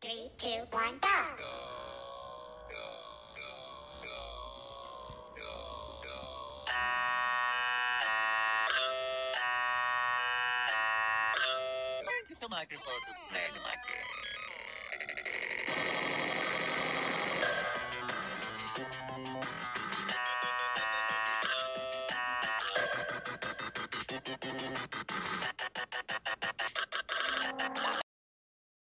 3, 2, 1, go! Ito microphone, play the mic.